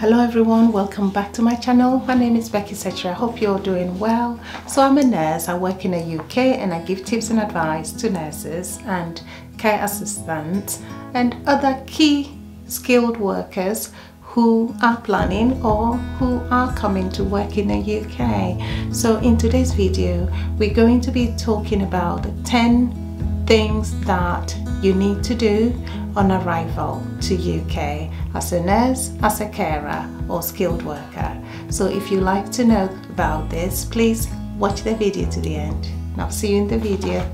Hello everyone, welcome back to my channel. My name is Becky Setcher. I hope you're doing well. So I'm a nurse. I work in the UK and I give tips and advice to nurses and care assistants and other key skilled workers who are planning or who are coming to work in the UK. So in today's video, we're going to be talking about 10 things that you need to do on arrival to UK as a nurse, as a carer or skilled worker. So if you like to know about this, please watch the video to the end. I'll see you in the video.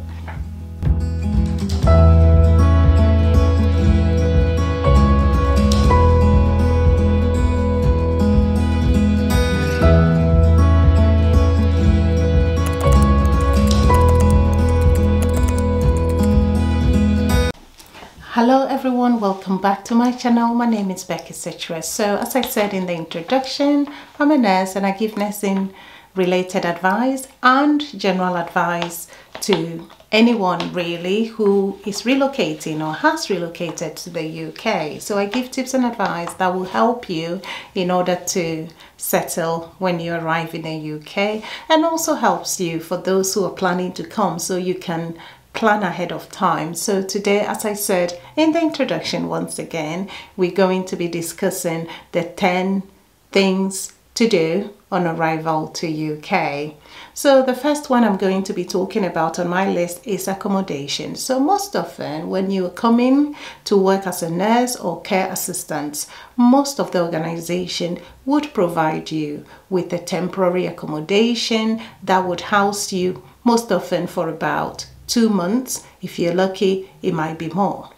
Hello everyone, welcome back to my channel. My name is Becky Setcher. So as I said in the introduction, I'm a nurse and I give nursing related advice and general advice to anyone really who is relocating or has relocated to the UK. So I give tips and advice that will help you in order to settle when you arrive in the UK, and also helps you for those who are planning to come so you can plan ahead of time. So today, as I said in the introduction, once again, we're going to be discussing the 10 things to do on arrival to UK. So the first one I'm going to be talking about on my list is accommodation. So most often when you're coming to work as a nurse or care assistant, most of the organization would provide you with a temporary accommodation that would house you most often for about 2 months. If you're lucky, it might be more.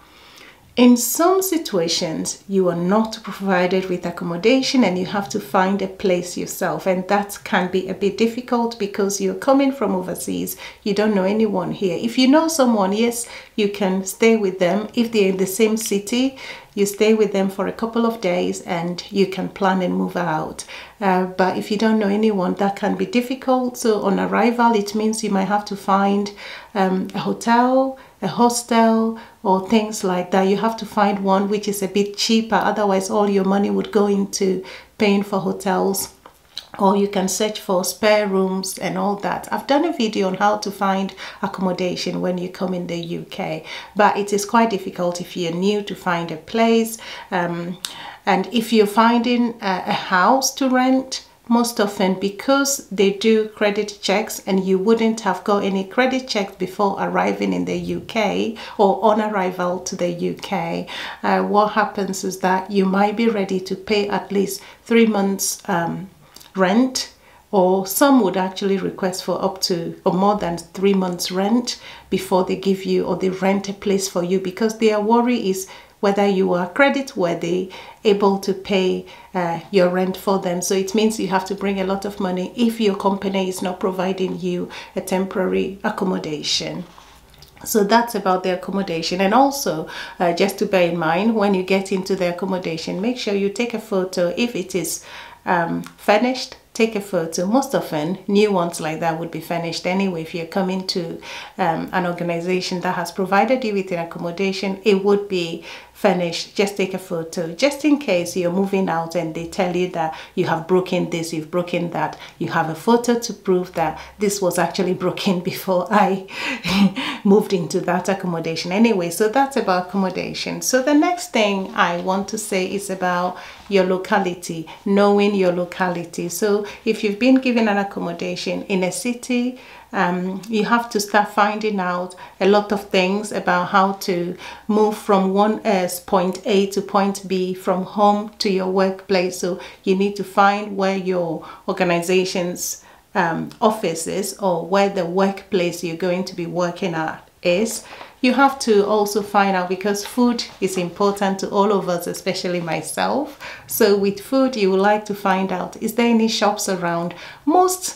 In some situations, you are not provided with accommodation and you have to find a place yourself, and that can be a bit difficult because you're coming from overseas. You don't know anyone here. If you know someone, yes, you can stay with them. If they're in the same city, you stay with them for a couple of days and you can plan and move out. But if you don't know anyone, that can be difficult. So on arrival, it means you might have to find a hotel, a hostel, or things like that. You have to find one which is a bit cheaper. Otherwise, all your money would go into paying for hotels. Or you can search for spare rooms and all that. I've done a video on how to find accommodation when you come in the UK, but it is quite difficult if you're new to find a place. And if you're finding a house to rent, most often because they do credit checks and you wouldn't have got any credit checks before arriving in the UK or on arrival to the UK, what happens is that you might be ready to pay at least 3 months rent, or some would actually request for up to or more than 3 months rent before they give you or they rent a place for you, because their worry is whether you are credit worthy, able to pay your rent for them. So it means you have to bring a lot of money if your company is not providing you a temporary accommodation. So that's about the accommodation. And also just to bear in mind, when you get into the accommodation, make sure you take a photo. If it is furnished, take a photo. Most often new ones like that would be furnished anyway. If you're coming to an organization that has provided you with an accommodation, it would be furnished. Just take a photo just in case you're moving out and they tell you that you have broken this, you've broken that. You have a photo to prove that this was actually broken before I moved into that accommodation. Anyway, so that's about accommodation. So the next thing I want to say is about your locality, knowing your locality. So if you've been given an accommodation in a city, you have to start finding out a lot of things about how to move from point A to point B, from home to your workplace. So you need to find where your organization's office is, or where the workplace you're going to be working at is. You have to also find out, because food is important to all of us, especially myself. So with food, you would like to find out, is there any shops around? Most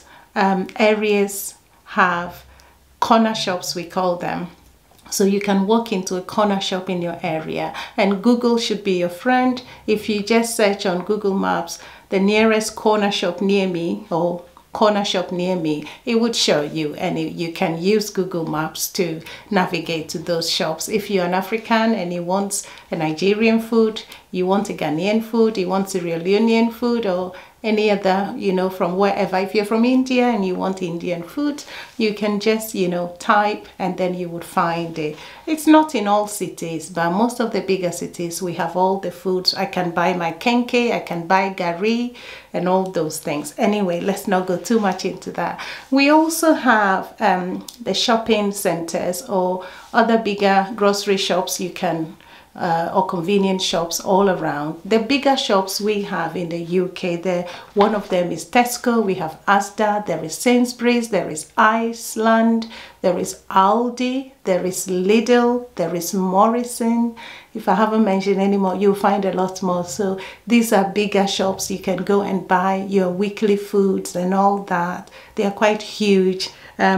areas have corner shops, we call them. So you can walk into a corner shop in your area, and Google should be your friend. If you just search on Google Maps, the nearest corner shop near me, or corner shop near me, it would show you, and you can use Google Maps to navigate to those shops. If you're an African and you want a Nigerian food, You want a Ghanaian food, you want Sierra Leonean food, or any other, you know, from wherever. If you're from India and you want Indian food, you can just, you know, type and then you would find it. It's not in all cities, but most of the bigger cities, we have all the foods. I can buy my kenke, I can buy gari and all those things. Anyway, let's not go too much into that. We also have the shopping centers or other bigger grocery shops you can or convenience shops all around. The bigger shops we have in the UK, one of them is Tesco, we have Asda, there is Sainsbury's, there is Iceland, there is Aldi, there is Lidl, there is Morrison. If I haven't mentioned any more, you'll find a lot more. So these are bigger shops. You can go and buy your weekly foods and all that. They are quite huge.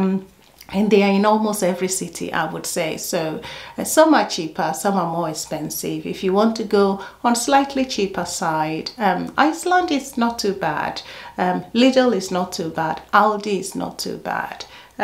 And they are in almost every city, I would say. So some are cheaper, some are more expensive. If you want to go on slightly cheaper side, Iceland is not too bad. Lidl is not too bad. Aldi is not too bad.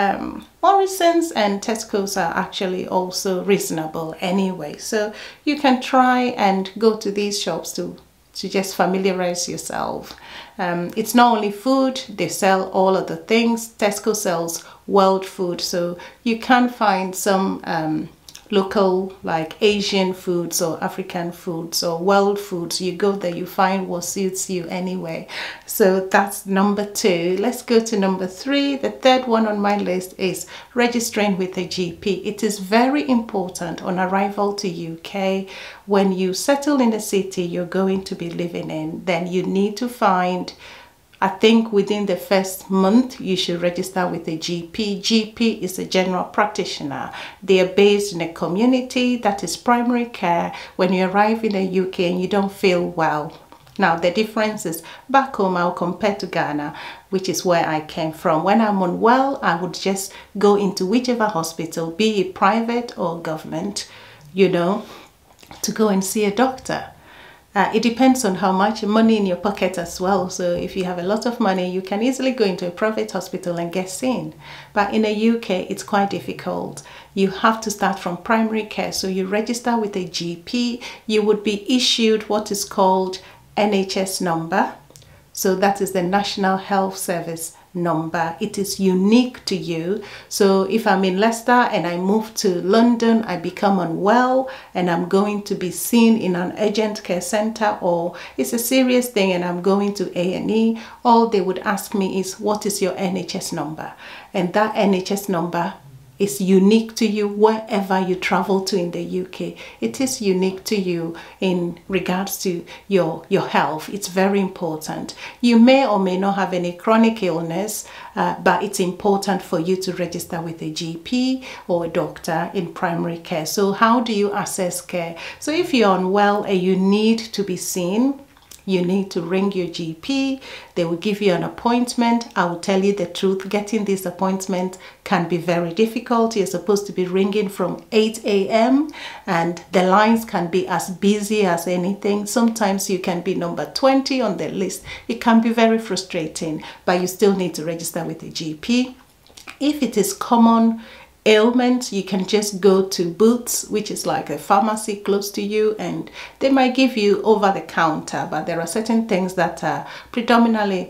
Morrison's and Tesco's are actually also reasonable anyway. So you can try and go to these shops to just familiarize yourself. It's not only food, they sell all of the things. Tesco sells world food, so you can find some local like Asian foods or African foods or world foods. You go there, you find what suits you anyway. So that's number 2. Let's go to number 3. The third one on my list is registering with a GP. It is very important on arrival to UK. When you settle in the city you're going to be living in, then you need to find, I think within the first month, you should register with a GP. GP is a general practitioner. They are based in a community that is primary care when you arrive in the UK and you don't feel well. Now, the difference is back home, I'll compare to Ghana, which is where I came from. When I'm unwell, I would just go into whichever hospital, be it private or government, you know, to go and see a doctor. It depends on how much money in your pocket as well. So if you have a lot of money, you can easily go into a private hospital and get seen. But in the UK, it's quite difficult. You have to start from primary care. So you register with a GP. You would be issued what is called NHS number. So that is the National Health Service number. It is unique to you. So if I'm in Leicester and I move to London, I become unwell and I'm going to be seen in an urgent care center, or it's a serious thing and I'm going to A&E, all they would ask me is, what is your NHS number? And that NHS number is unique to you wherever you travel to in the UK. It is unique to you in regards to your health. It's very important. You may or may not have any chronic illness, but it's important for you to register with a GP or a doctor in primary care. So how do you assess care? So if you're unwell and you need to be seen, you need to ring your GP. They will give you an appointment. I will tell you the truth, getting this appointment can be very difficult. You're supposed to be ringing from 8 a.m. and the lines can be as busy as anything. Sometimes you can be number 20 on the list. It can be very frustrating, but you still need to register with a GP. If it is common ailment, you can just go to Boots, which is like a pharmacy close to you, and they might give you over the counter, but there are certain things that are predominantly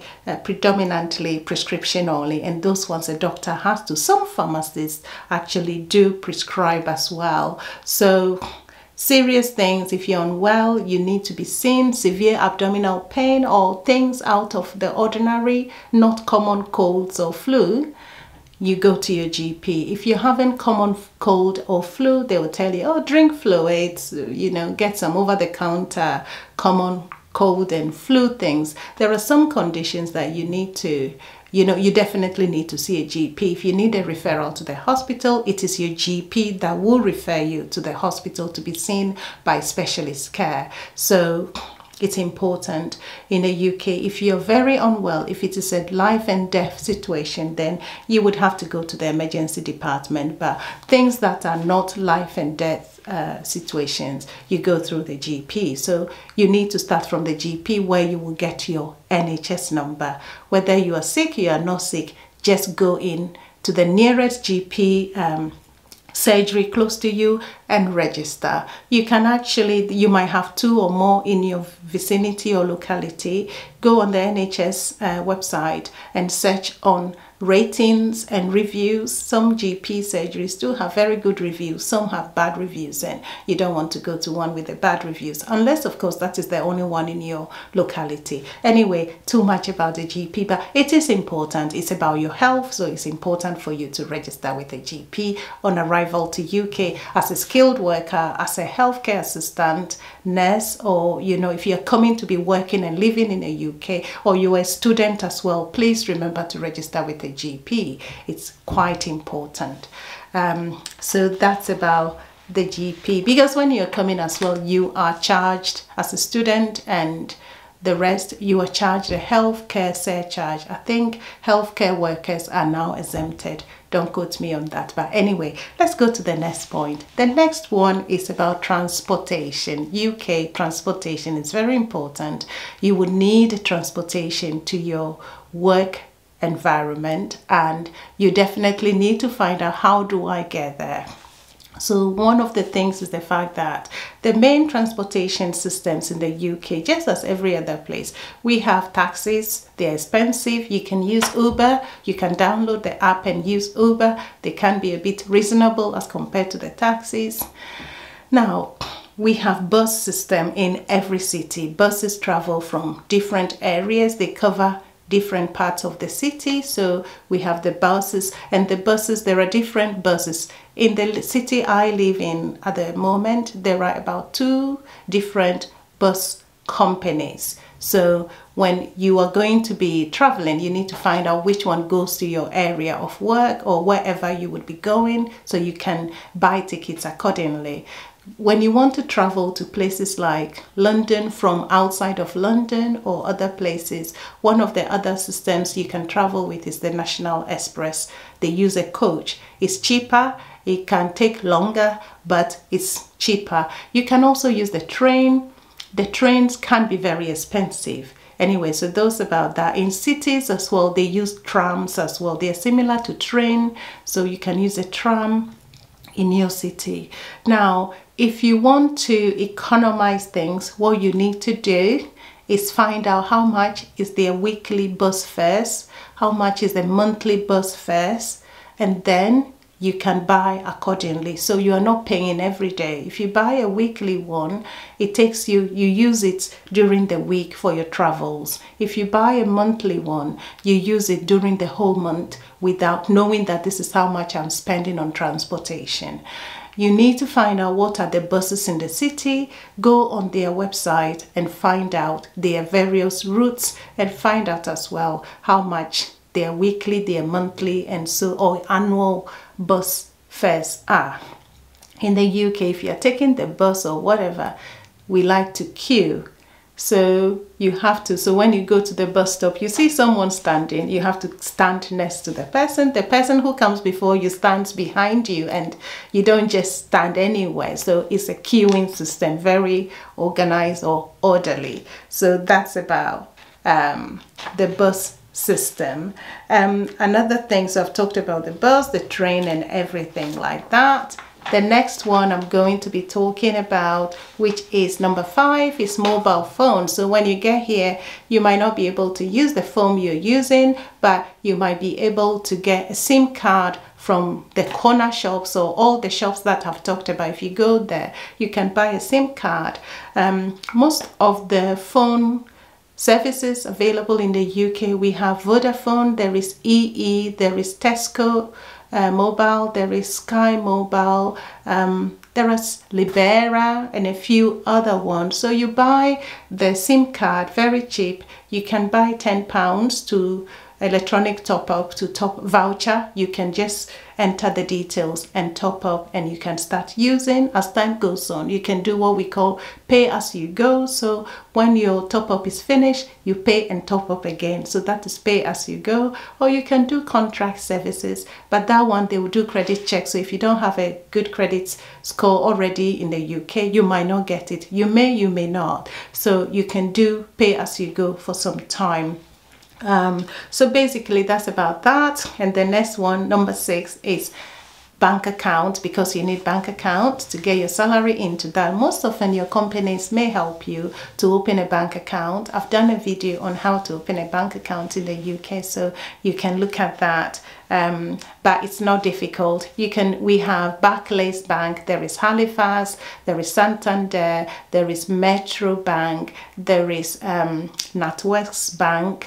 prescription only, and those ones a doctor has to. Some pharmacists actually do prescribe as well. So serious things, if you're unwell, you need to be seen. Severe abdominal pain or things out of the ordinary, not common colds or flu, you go to your GP. If you haven't common cold or flu, they will tell you, oh, drink fluids, you know, get some over-the-counter common cold and flu things. There are some conditions that you need to, you know, you definitely need to see a GP. If you need a referral to the hospital, it is your GP that will refer you to the hospital to be seen by specialist care. So it's important in the UK. If you're very unwell, if it is a life and death situation, then you would have to go to the emergency department. But things that are not life and death situations, you go through the GP. So you need to start from the GP where you will get your NHS number. Whether you are sick, you are not sick, just go in to the nearest GP surgery close to you and register. You can actually, you might have 2 or more in your vicinity or locality. Go on the NHS website and search on ratings and reviews. Some GP surgeries do have very good reviews, some have bad reviews, and you don't want to go to one with the bad reviews, unless of course that is the only one in your locality. Anyway, too much about the GP, but it is important. It's about your health, so it's important for you to register with a GP on arrival to UK as a skilled worker, as a healthcare assistant, nurse, or if you're coming to be working and living in the UK, or you're a student as well. Please remember to register with a GP. It's quite important. So that's about the GP, because when you're coming as well, you are charged as a student, and the rest you are charged a healthcare surcharge. I think healthcare workers are now exempted. Don't quote me on that, but anyway, let's go to the next point. The next one is about transportation. UK transportation is very important. You would need transportation to your work environment, and you definitely need to find out, how do I get there? So one of the things is the fact that the main transportation systems in the UK, just as every other place, we have taxis. They're expensive. You can use Uber. You can download the app and use Uber. They can be a bit reasonable as compared to the taxis. Now, we have bus system in every city. Buses travel from different areas. They cover different parts of the city. So we have the buses, and the buses, there are different buses. In the city I live in at the moment, there are about 2 different bus companies. So when you are going to be traveling, you need to find out which one goes to your area of work or wherever you would be going, so you can buy tickets accordingly. When you want to travel to places like London from outside of London or other places, one of the other systems you can travel with is the National Express. They use a coach. It's cheaper. It can take longer, but it's cheaper. You can also use the train. The trains can be very expensive. Anyway, so those about that. In cities as well, they use trams as well. They are similar to train, so you can use a tram in your city. Now, if you want to economize things, what you need to do is find out how much is their weekly bus fares, how much is the monthly bus fares, and then you can buy accordingly. So you are not paying every day. If you buy a weekly one, it takes you use it during the week for your travels. If you buy a monthly one, you use it during the whole month without knowing that this is how much I'm spending on transportation. You need to find out what are the buses in the city. Go on their website and find out their various routes, and find out as well how much their weekly, their monthly, and so or annual bus fares are. In the UK, if you're taking the bus or whatever, we like to queue. So you have to, so when you go to the bus stop, you see someone standing, you have to stand next to the person. The person who comes before you stands behind you, and you don't just stand anywhere. So it's a queuing system, very organized or orderly. So that's about the bus system. Another thing, so I've talked about the bus, the train, and everything like that. The next one I'm going to be talking about, which is number 5, is mobile phone. So when you get here, you might not be able to use the phone you're using, but you might be able to get a SIM card from the corner shops or all the shops that I've talked about. If you go there, you can buy a SIM card. Most of the phone services available in the UK, we have Vodafone, there is EE, there is Tesco Mobile, there is Sky Mobile, there is Libera, and a few other ones. So you buy the SIM card very cheap. You can buy £10 to electronic top up to top voucher. You can just enter the details and top up, and you can start using as time goes on. You can do what we call pay as you go. So when your top up is finished, you pay and top up again. So that is pay as you go. Or you can do contract services, but that one they will do credit checks. So if you don't have a good credit score already in the UK, you might not get it. You may not. So you can do pay as you go for some time. So basically that's about that. And the next one, number 6, is bank account, because you need bank account to get your salary into that. Most often your companies may help you to open a bank account. I've done a video on how to open a bank account in the UK, so you can look at that. But it's not difficult. We have Barclays Bank, there is Halifax, there is Santander, there is Metro Bank, there is NatWest Bank,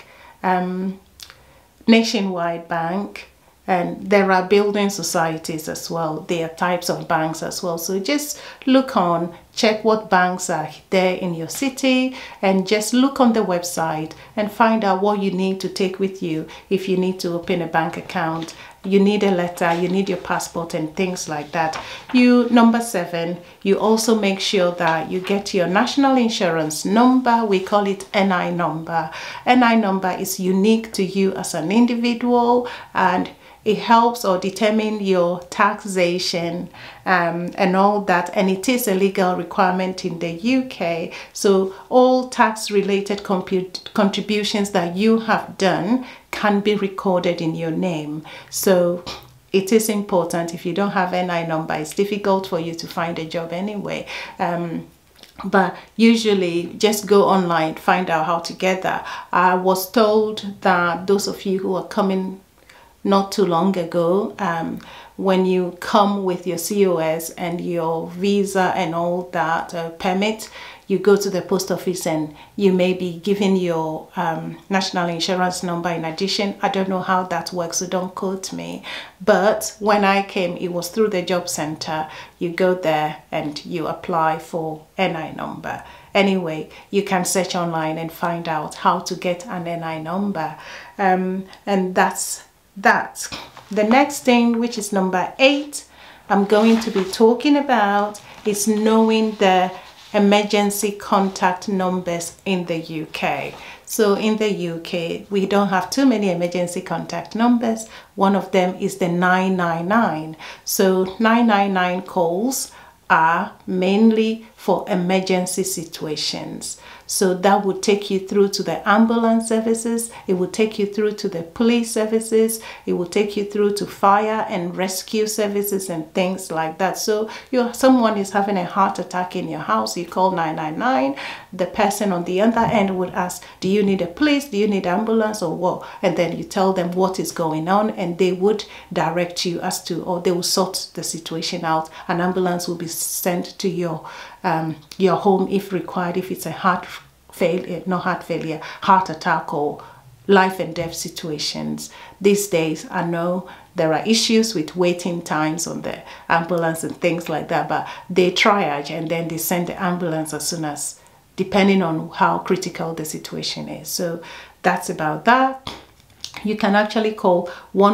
Nationwide Bank, and there are building societies as well. There are types of banks as well. So just look on, check what banks are there in your city, and just look on the website and find out what you need to take with you if you need to open a bank account. You need a letter, you need your passport and things like that. Number 7, you also make sure that you get your national insurance number. We call it NI number. NI number is unique to you as an individual, and it helps or determine your taxation and all that, and it is a legal requirement in the UK. So all tax related contributions that you have done can be recorded in your name. So it is important. If you don't have NI number, it's difficult for you to find a job anyway. But usually just go online, find out how to get that. I was told that those of you who are coming not too long ago, when you come with your COS and your visa and all that permit, you go to the post office and you may be given your national insurance number in addition. I don't know how that works, so don't quote me. But when I came, it was through the job center. You go there and you apply for NI number. Anyway, you can search online and find out how to get an NI number. And that's that. The next thing, which is number 8, I'm going to be talking about is knowing the emergency contact numbers in the UK. So in the UK, we don't have too many emergency contact numbers. One of them is the 999. So 999 calls are mainly for emergency situations. So that would take you through to the ambulance services, it will take you through to the police services, it will take you through to fire and rescue services and things like that. So someone is having a heart attack in your house, you call 999, the person on the other end would ask, do you need a police, do you need ambulance or what? And then you tell them what is going on, and they would direct you as to, or they will sort the situation out. An ambulance will be sent to your home if required, if it's a heart attack or life and death situations. These days, I know there are issues with waiting times on the ambulance and things like that, but they triage and then they send the ambulance as soon as, depending on how critical the situation is. So that's about that. You can actually call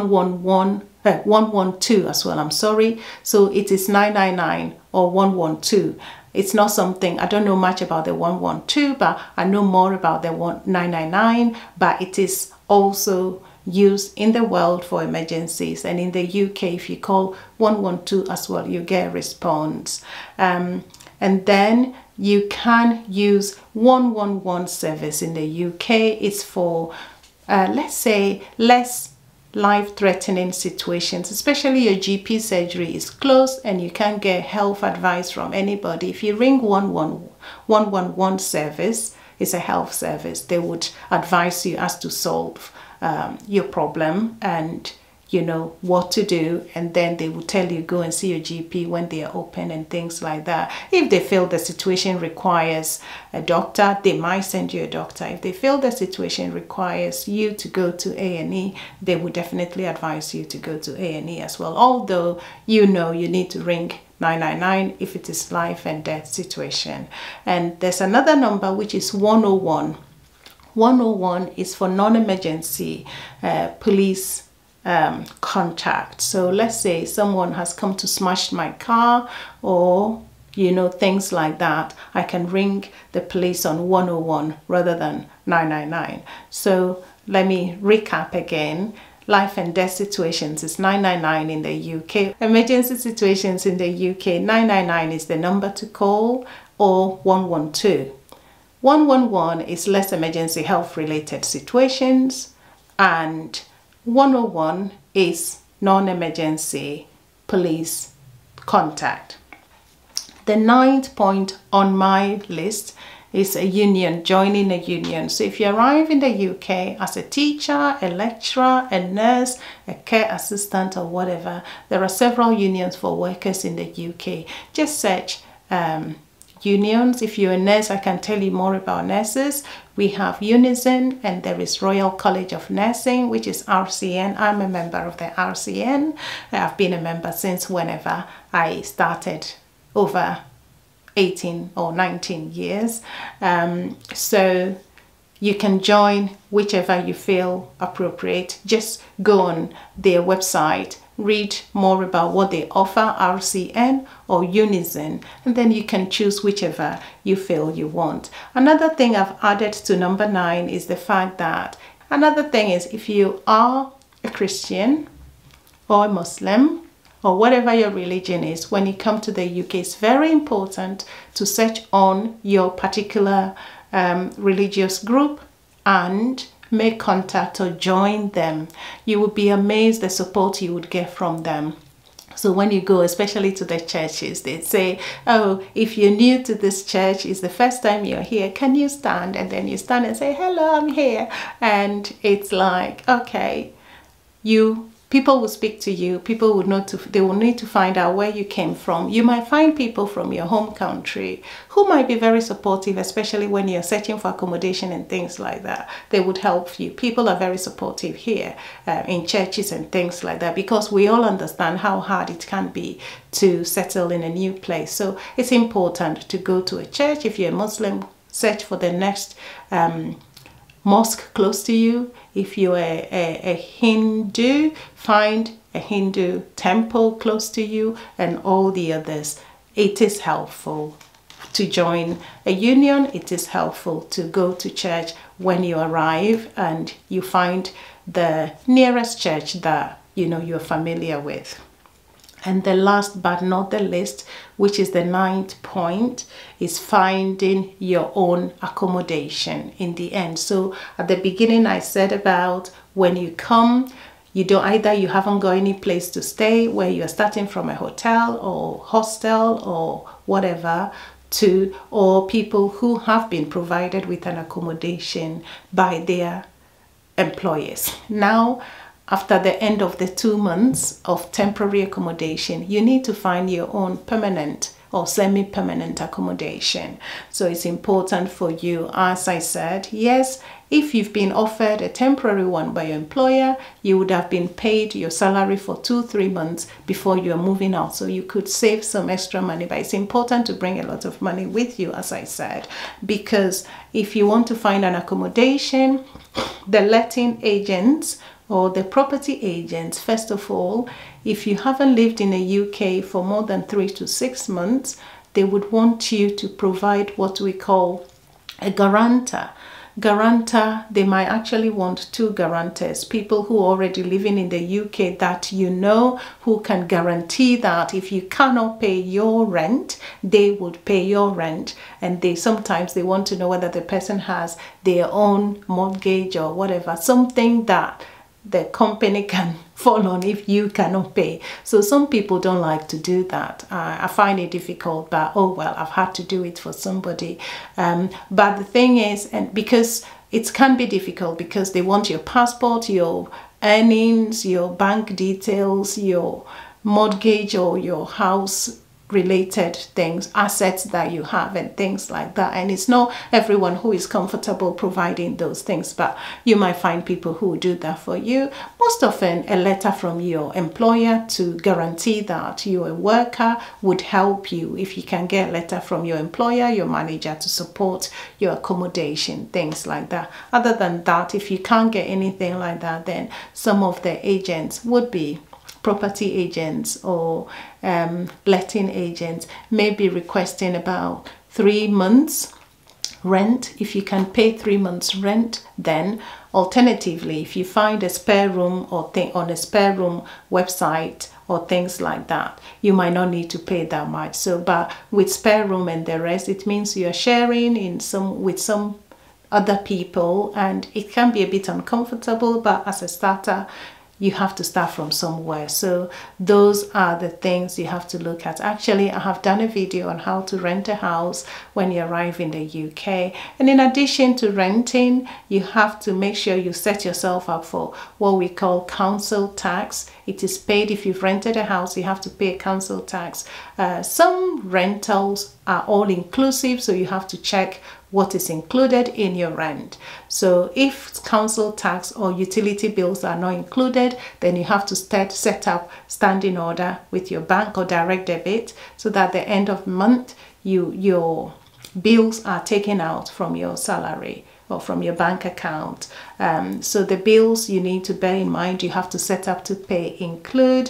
112 as well, I'm sorry. So it is 999 or 112. It's not something, I don't know much about the 112, but I know more about the 999, but it is also used in the world for emergencies. And in the UK, if you call 112 as well, you get a response. And then you can use 111 service in the UK. It's for, let's say, less life-threatening situations, especially your GP surgery is closed and you can't get health advice from anybody. If you ring 111 service, it's a health service, they would advise you as to solve your problem and you know what to do, and then they will tell you go and see your GP when they are open and things like that. If they feel the situation requires a doctor, they might send you a doctor. If they feel the situation requires you to go to A&E, they will definitely advise you to go to A&E as well, although you know you need to ring 999 if it is life and death situation. And there's another number which is 101. 101 is for non-emergency police contact. So let's say someone has come to smash my car or you know things like that, I can ring the police on 101 rather than 999. So let me recap again. Life and death situations is 999 in the UK. Emergency situations in the UK, 999 is the number to call, or 112. 111 is less emergency health related situations, and 101 is non-emergency police contact. The 9th point on my list is a union, joining a union. So if you arrive in the UK as a teacher, a lecturer, a nurse, a care assistant or whatever, there are several unions for workers in the UK. Just search unions. If you're a nurse, I can tell you more about nurses. We have Unison, and there is Royal College of Nursing, which is RCN. I'm a member of the RCN. I've been a member since whenever I started, over 18 or 19 years. So you can join whichever you feel appropriate. Just go on their website, read more about what they offer, RCN or Unison, and then you can choose whichever you feel you want. Another thing I've added to number 9 is the fact that, if you are a Christian or a Muslim, or whatever your religion is, when you come to the UK, it's very important to search on your particular religious group and make contact or join them. You would be amazed the support you would get from them. So when you go, especially to the churches, they say, oh, if you're new to this church, it's the first time you're here, can you stand? And then you stand and say, hello, I'm here. And it's like, okay, people will speak to you. People would know they will need to find out where you came from. You might find people from your home country who might be very supportive, especially when you're searching for accommodation and things like that. They would help you. People are very supportive here in churches and things like that, because we all understand how hard it can be to settle in a new place. So it's important to go to a church. If you're a Muslim, search for the next mosque close to you. If you're a Hindu, find a Hindu temple close to you, and all the others. It is helpful to join a union. It is helpful to go to church when you arrive and you find the nearest church that you're familiar with. And the last but not the least, which is the 9th point, is finding your own accommodation in the end. So at the beginning, I said about when you come, you haven't got any place to stay, where you're starting from a hotel or hostel or whatever, or people who have been provided with an accommodation by their employers. Now, after the end of the 2 months of temporary accommodation, you need to find your own permanent or semi-permanent accommodation. So it's important for you, as I said, yes, if you've been offered a temporary one by your employer, you would have been paid your salary for 2-3 months before you're moving out. So you could save some extra money, but it's important to bring a lot of money with you, as I said, because if you want to find an accommodation, the letting agents or the property agents, first of all, if you haven't lived in the UK for more than 3 to 6 months, they would want you to provide what we call a guarantor. Guarantor, they might actually want 2 guarantors, people who are already living in the UK that who can guarantee that if you cannot pay your rent, they would pay your rent. And sometimes they want to know whether the person has their own mortgage or whatever, something that the company can fall on if you cannot pay. So some people don't like to do that. I find it difficult, but oh well, I've had to do it for somebody. But the thing is, and because it can be difficult, because they want your passport, your earnings, your bank details, your mortgage or your house related things, assets that you have and things like that. And it's not everyone who is comfortable providing those things, but you might find people who do that for you. Most often a letter from your employer to guarantee that you're a worker would help you. If you can get a letter from your employer, your manager, to support your accommodation, things like that. Other than that, if you can't get anything like that, then some of the agents would be property agents or letting agents, may be requesting about 3 months rent. If you can pay 3 months rent, then alternatively, if you find a spare room or on a spare room website or things like that, you might not need to pay that much. So, but with spare room and the rest, it means you're sharing with some other people, and it can be a bit uncomfortable, but as a starter, you have to start from somewhere. So those are the things you have to look at. Actually, I have done a video on how to rent a house when you arrive in the UK. And in addition to renting, you have to make sure you set yourself up for what we call council tax. It is paid if you've rented a house, you have to pay council tax. Some rentals are all inclusive, so you have to check what is included in your rent. So if council tax or utility bills are not included, then you have to set up standing order with your bank or direct debit, so that at the end of the month your bills are taken out from your salary or from your bank account. So the bills you need to bear in mind, you have to set up to pay include,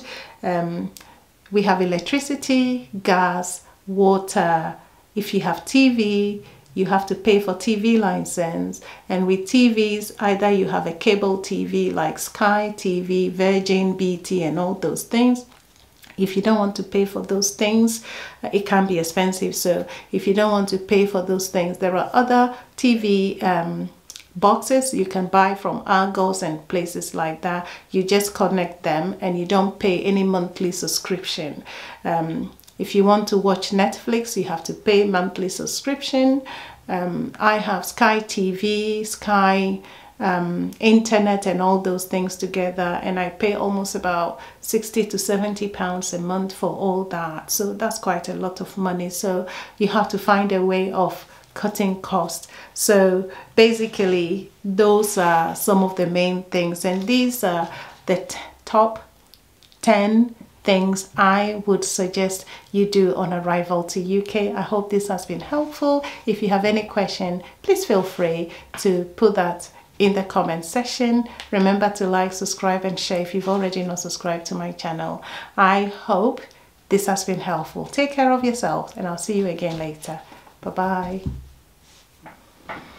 we have electricity, gas, water. If you have TV, you have to pay for TV license. And with TVs, either you have a cable TV like Sky TV, Virgin, BT, and all those things. If you don't want to pay for those things, it can be expensive. So if you don't want to pay for those things, there are other TV boxes you can buy from Argos and places like that. You just connect them and you don't pay any monthly subscription. If you want to watch Netflix, you have to pay monthly subscription. I have Sky TV, Sky internet, and all those things together, and I pay almost about 60 to 70 pounds a month for all that. So that's quite a lot of money. So you have to find a way of cutting costs. So basically those are some of the main things, and these are the top 10 things I would suggest you do on arrival to UK. I hope this has been helpful. If you have any question, please feel free to put that in the comment section. Remember to like, subscribe, and share if you've already not subscribed to my channel. I hope this has been helpful. Take care of yourself, and I'll see you again later. Bye bye.